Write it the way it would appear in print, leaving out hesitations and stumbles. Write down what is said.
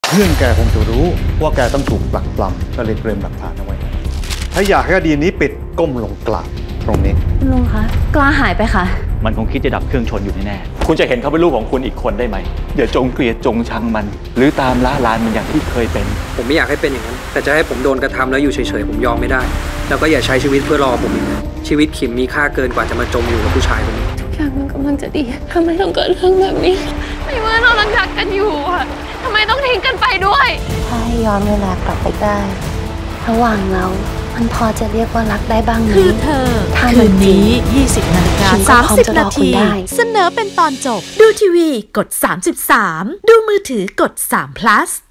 เพื่อนแกคงจะรู้ว่าแกต้องถูกปลักปล้ำก็เลยเตรียมหลักฐานเอาไว้ถ้าอยากให้คดีนี้ปิดก้มลงกราบตรงนี้ลุงคะกล้าหายไปค่ะมันคงคิดจะดับเครื่องชนอยู่แน่ๆคุณจะเห็นเขาเป็นลูกของคุณอีกคนได้ไหมอย่าจงเกลียดจงชังมันหรือตามล่าลานมันอย่างที่เคยเป็นผมไม่อยากให้เป็นอย่างนั้นแต่จะให้ผมโดนกระทำแล้วอยู่เฉยๆผมยอมไม่ได้แล้วก็อย่าใช้ชีวิตเพื่อรอผมอีกนะชีวิตขิมมีค่าเกินกว่าจะมาจมอยู่กับผู้ชายคนนี้ทุกอย่างมันกำลังจะดีทำไมต้องเกิดเรื่องแบบนี้ในเมื่อเรากำลังรักกันอยู่อะทำไมต้องทิ้งกันไปด้วยถ้าให้ย้อนเวลากลับไปได้ระหว่างเรามันพอจะเรียกว่ารักได้บ้างไหมคือเธอคืนนี้ 20:30 นาทีเสนอเป็นตอนจบดูทีวีกด33ดูมือถือกด3 plus